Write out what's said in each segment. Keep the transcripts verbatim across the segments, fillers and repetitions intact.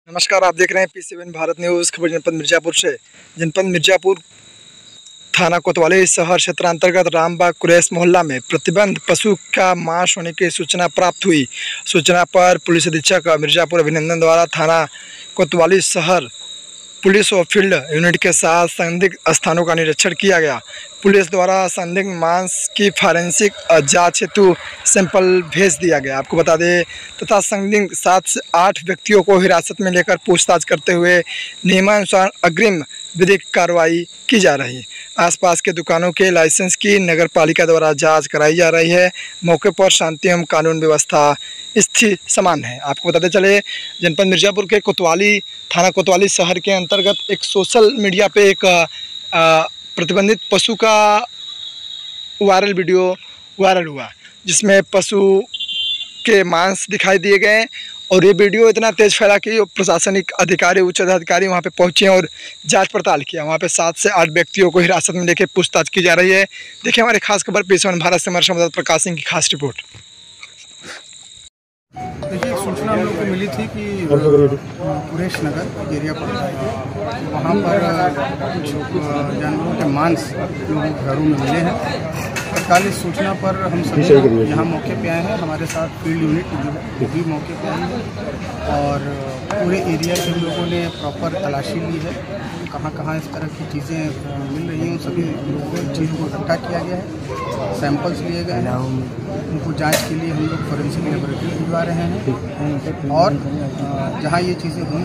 नमस्कार, आप देख रहे हैं पी सेवन भारत न्यूज़। खबर जनपद मिर्ज़ापुर से। जनपद मिर्ज़ापुर थाना कोतवाली शहर क्षेत्र अंतर्गत रामबाग कुरैश मोहल्ला में प्रतिबंध पशु का मांस होने की सूचना प्राप्त हुई। सूचना पर पुलिस अधीक्षक मिर्ज़ापुर अभिनंदन द्वारा थाना कोतवाली शहर पुलिस और फील्ड यूनिट के साथ संदिग्ध स्थानों का निरीक्षण किया गया। पुलिस द्वारा संदिग्ध मांस की फॉरेंसिक जांच हेतु सैंपल भेज दिया गया। आपको बता दें तथा संदिग्ध सात से आठ व्यक्तियों को हिरासत में लेकर पूछताछ करते हुए नियमानुसार अग्रिम विधिक कार्रवाई की जा रही है। आसपास के दुकानों के लाइसेंस की नगर पालिका द्वारा जांच कराई जा रही है। मौके पर शांति एवं कानून व्यवस्था स्थिति समान है। आपको बताते चले जनपद मिर्ज़ापुर के कोतवाली थाना कोतवाली शहर के अंतर्गत एक सोशल मीडिया पे एक आ, प्रतिबंधित पशु का वायरल वीडियो वायरल हुआ, जिसमें पशु के मांस दिखाई दिए गए और ये वीडियो इतना तेज़ फैला कि प्रशासनिक अधिकारी उच्च अधिकारी वहाँ पे पहुँचे और जांच पड़ताल किया। वहाँ पे सात से आठ व्यक्तियों को हिरासत में लेकर पूछताछ की जा रही है। देखिए हमारी खास खबर पी सेवन भारत से हमारे संवाददाता प्रकाश सिंह की खास रिपोर्ट। देखिए, एक सूचना हम लोग को मिली थी कि कुरैश नगर एरिया पर वहाँ पर कुछ जानवरों के मांस लोगों के घरों में मिले हैं। तत्काल इस सूचना पर हम सभी यहाँ मौके पे आए हैं। हमारे साथ फील्ड यूनिट जो है वो भी मौके पे आई है और पूरे एरिया के हम लोगों ने प्रॉपर तलाशी ली है। कहाँ कहाँ इस तरह की चीज़ें मिल रही हैं उन सभी चीज़ों को इकट्ठा किया गया है। सैंपल्स लिए गए हैं, उनको जांच के लिए हम लोग फॉरेंसिक लेबोरेटरी भिजवा रहे हैं और जहाँ ये चीज़ें हुई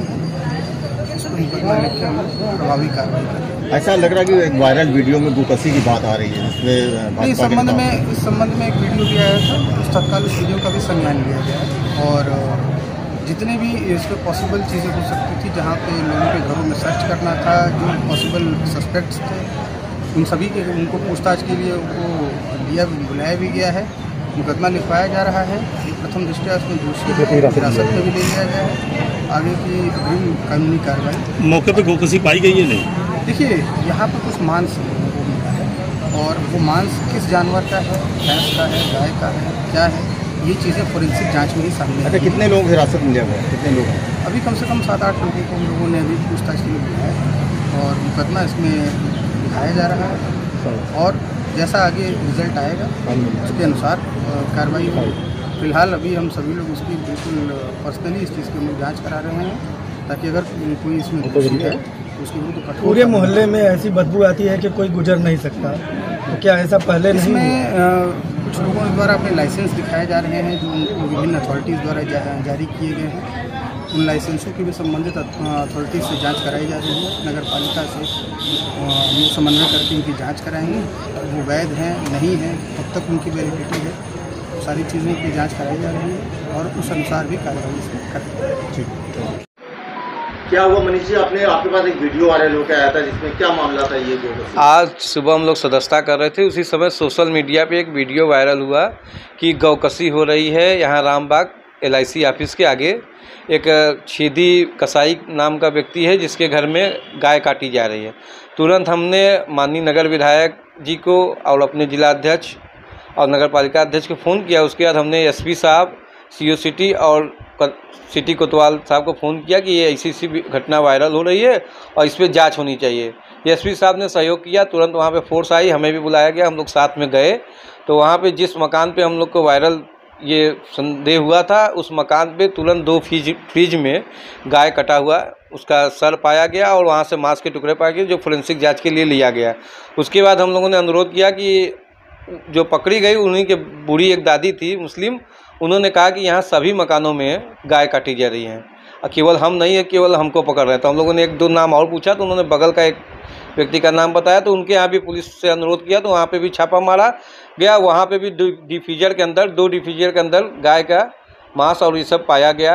हैं उसको मुकदमा लेकर हम प्रभावी कार्रवाई करें। ऐसा लग रहा है कि एक वायरल वीडियो में गोकसी की बात आ रही है, जिसमें इस संबंध में इस संबंध में एक वीडियो भी आया था। उस तत्काल उस वीडियो का भी संज्ञान लिया गया है और जितने भी इसमें पॉसिबल चीज़ें हो सकती थी, जहाँ पे लोगों के घरों में सर्च करना था, जो पॉसिबल सस्पेक्ट्स थे, उन सभी के उनको पूछताछ के लिए उनको लिया बुलाया भी गया है। मुकदमा लिखवाया जा रहा है। प्रथम दृष्टया उसमें दोषी हिरासत में भी ले लिया गया है। आगे की अग्रिम कानूनी कार्रवाई। मौके पे गोकसी पाई गई है नहीं? देखिए, यहाँ पर कुछ मांस मिला है और वो मांस किस जानवर का है, भैंस का है, गाय का है, क्या है, ये चीज़ें फोरेंसिक जांच में ही सामने। अच्छा, कितने लोग हिरासत में लिया गया? कितने लोग हैं? अभी कम से कम सात आठ लोगों को हम लोगों ने अभी पूछताछ के लिए बुलाया है और मुकदमा इसमें दिखाया जा रहा है और जैसा आगे रिजल्ट आएगा उसके अनुसार कार्रवाई होगी। फिलहाल अभी हम सभी लोग उसकी बिल्कुल पर्सनली इस चीज़ की हम लोग जाँच करा रहे हैं ताकि अगर कोई इसमें दोषी है तो उसके विरुद्ध कठोर। पूरे मोहल्ले में ऐसी बदबू आती है कि कोई गुजर नहीं सकता, तो क्या ऐसा पहले नहीं? इसमें कुछ लोगों द्वारा अपने लाइसेंस दिखाए जा रहे हैं जो उनको विभिन्न अथॉरिटीज़ द्वारा जा, जारी किए गए हैं। उन लाइसेंसों की भी संबंधित अथॉरिटीज़ से जांच कराई जा रही है। नगर पालिका से हम लोग समन्वय करके इनकी जांच कराएंगे। वो वैध हैं नहीं हैं, कब तक उनकी वैलिडिटी है, सारी चीज़ों की जांच कराई जा रही है और उस अनुसार भी कार्रवाई इसमें करेंगे। ठीक। क्या हुआ मनीष जी, आपने आपके पास एक वीडियो वायरल होकर आया था, जिसमें क्या मामला था? ये गोकसी आज सुबह हम लोग सदस्यता कर रहे थे, उसी समय सोशल मीडिया पे एक वीडियो वायरल हुआ कि गौकसी हो रही है यहाँ Rambagh L I C office के आगे। एक छेदी कसाई नाम का व्यक्ति है जिसके घर में गाय काटी जा रही है। तुरंत हमने माननीय नगर विधायक जी को और अपने जिलाध्यक्ष और नगर पालिका अध्यक्ष को फ़ोन किया। उसके बाद हमने एस पी साहब, सी ओ सिटी और सिटी कोतवाल साहब को फ़ोन किया कि ये ऐसी ऐसी घटना वायरल हो रही है और इस पर जाँच होनी चाहिए। एस पी साहब ने सहयोग किया, तुरंत वहाँ पे फोर्स आई, हमें भी बुलाया गया, हम लोग साथ में गए। तो वहाँ पे जिस मकान पे हम लोग को वायरल ये संदेह हुआ था, उस मकान पे तुरंत दो फ्रिज फ्रिज में गाय कटा हुआ उसका सर पाया गया और वहाँ से मांस के टुकड़े पाए गए जो फोरेंसिक जाँच के लिए लिया गया। उसके बाद हम लोगों ने अनुरोध किया कि जो पकड़ी गई उन्हीं के बूढ़ी एक दादी थी मुस्लिम, उन्होंने कहा कि यहाँ सभी मकानों में गाय काटी जा रही हैं, केवल हम नहीं है, केवल हमको पकड़ रहे हैं। तो हम लोगों ने एक दो नाम और पूछा तो उन्होंने बगल का एक व्यक्ति का नाम बताया, तो उनके यहाँ भी पुलिस से अनुरोध किया तो वहाँ पे भी छापा मारा गया। वहाँ पे भी डिफ्यूजर के अंदर दो डिफ्यूजर के अंदर गाय का मांस और ये सब पाया गया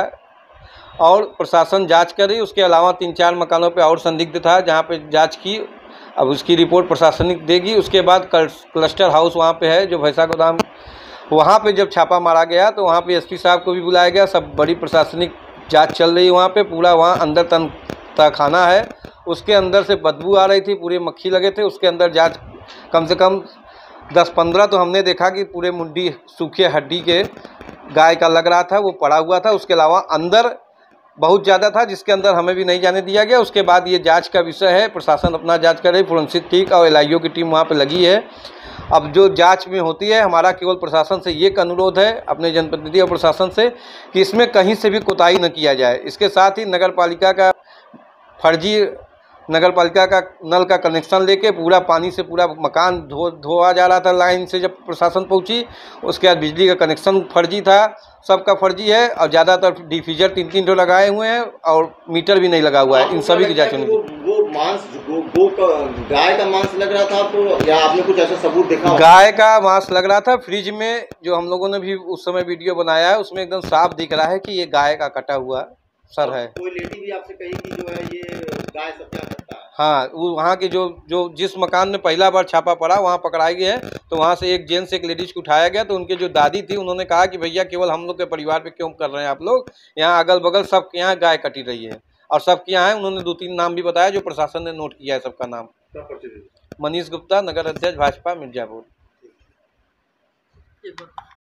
और प्रशासन जाँच कर रही। उसके अलावा तीन चार मकानों पर और संदिग्ध था जहाँ पर जाँच की, अब उसकी रिपोर्ट प्रशासनिक देगी। उसके बाद क्लस्टर हाउस वहाँ पे है जो भैंसा गोदाम, वहाँ पे जब छापा मारा गया तो वहाँ पे एस पी साहब को भी बुलाया गया। सब बड़ी प्रशासनिक जांच चल रही है वहाँ पे। पूरा वहाँ अंदर तन तहखाना है, उसके अंदर से बदबू आ रही थी, पूरे मक्खी लगे थे उसके अंदर। जांच कम से कम दस पंद्रह तो हमने देखा कि पूरे मुंडी सूखे हड्डी के गाय का लग रहा था, वो पड़ा हुआ था। उसके अलावा अंदर बहुत ज़्यादा था, जिसके अंदर हमें भी नहीं जाने दिया गया। उसके बाद ये जांच का विषय है, प्रशासन अपना जांच कर रही, फोरेंसिक टीम और एल आई ओ की टीम वहाँ पे लगी है। अब जो जांच में होती है, हमारा केवल प्रशासन से ये अनुरोध है, अपने जनप्रतिनिधि और प्रशासन से, कि इसमें कहीं से भी कोताही न किया जाए। इसके साथ ही नगर पालिका का फर्जी नगर पालिका का नल का कनेक्शन लेके पूरा पानी से पूरा मकान धो धोआ जा रहा था लाइन से। जब प्रशासन पहुंची, उसके बाद बिजली का कनेक्शन फर्जी था, सबका फर्जी है। और ज़्यादातर डिफीजर तीन तीन ठो लगाए हुए हैं और मीटर भी नहीं लगा हुआ है। इन सभी की जांच होनी चाहिए। वो मांस गो, गो का, गाय का मांस लग रहा था आपको, या आपने कुछ ऐसा सबूत देखा? गाय का मांस लग रहा था। फ्रिज में जो हम लोगों ने भी उस समय वीडियो बनाया है, उसमें एकदम साफ दिख रहा है कि ये गाय का कटा हुआ सर है। कोई लेडी भी आपसे कही कि जो है ये गाय सब क्या करता है? हाँ, वो वहाँ के जो जो जिस मकान में पहला बार छापा पड़ा वहाँ पकड़ाए गए हैं, तो वहाँ से एक जेंट्स एक लेडीज को उठाया गया। तो उनके जो दादी थी, उन्होंने कहा कि भैया केवल हम लोग के परिवार पे क्यों कर रहे हैं आप लोग, यहाँ अगल बगल सबके यहाँ गाय कटी रही है और सबके यहाँ है। उन्होंने दो तीन नाम भी बताया जो प्रशासन ने नोट किया है सबका नाम। मनीष गुप्ता, नगर अध्यक्ष भाजपा मिर्जापुर।